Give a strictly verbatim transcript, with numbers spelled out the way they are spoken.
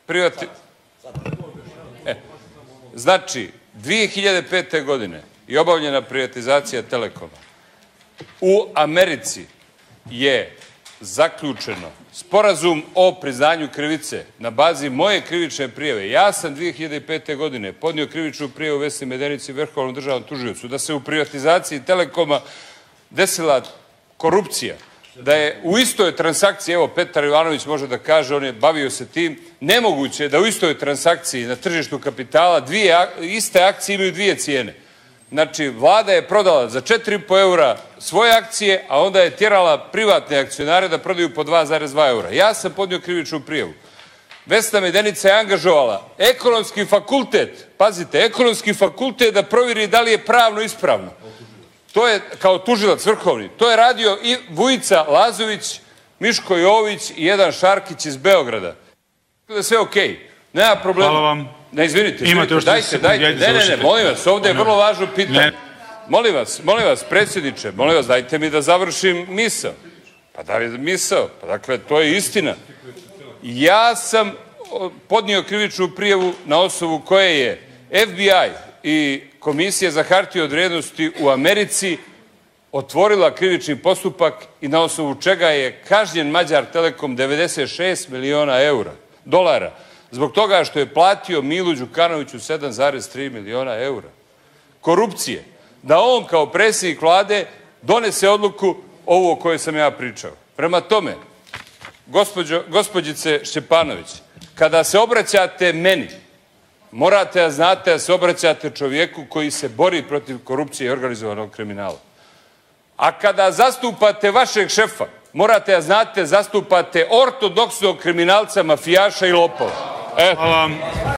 privati... E, znači, dve hiljade pete. godine je obavljena privatizacija Telekoma. U Americi je zaključeno sporazum o priznanju krivice na bazi moje krivične prijave. Ja sam dve hiljade pete. godine podnio krivičnu prijavu Vesni Medenici Vrhovnom državnom tužiocu da se u privatizaciji Telekoma desila korupcija, da je u istoj transakciji, evo Petar Ivanović može da kaže, on je bavio se tim, nemoguće je da u istoj transakciji na tržištu kapitala dvije iste akcije imaju dvije cijene. Znači, vlada je prodala za četiri i po eura svoje akcije, a onda je tjerala privatne akcionare da prodaju po dva zarez dva eura. Ja sam podnio krivičnu prijavu. Vesna Medenica je angažovala ekonomski fakultet, pazite, ekonomski fakultet da provjeri da li je pravno ispravno. To je, kao tužilac vrhovni, to je radio i Vujica Lazović, Miško Jović i jedan Šarkić iz Beograda. Da je sve okej. Nema problema. Hvala vam. Ne, izvinite, izvinite, dajte, dajte, ne, ne, ne, molim vas, ovdje je vrlo važno pitanje. Molim vas, molim vas, predsjedniče, molim vas, dajte mi da završim misao. Pa da je misao, pa dakle, to je istina. Ja sam podnio krivičnu prijavu na osnovu koje je F B I i Komisija za hartije od vrednosti u Americi otvorila krivični postupak i na osnovu čega je kažnjen Mađar Telekom devedeset šest miliona eura, dolara, zbog toga što je platio Milu Đukanoviću sedam zarez tri miliona eura. Korupcije. Da on kao predsjednik vlade donese odluku ovu o kojoj sam ja pričao. Prema tome, gospođice Šćepanović, kada se obraćate meni, morate da znate da se obraćate čovjeku koji se bori protiv korupcije i organizovanog kriminala. A kada zastupate vašeg šefa, morate da znate zastupate ortodoksnog kriminalca, mafijaša i lopova. Hvala vam.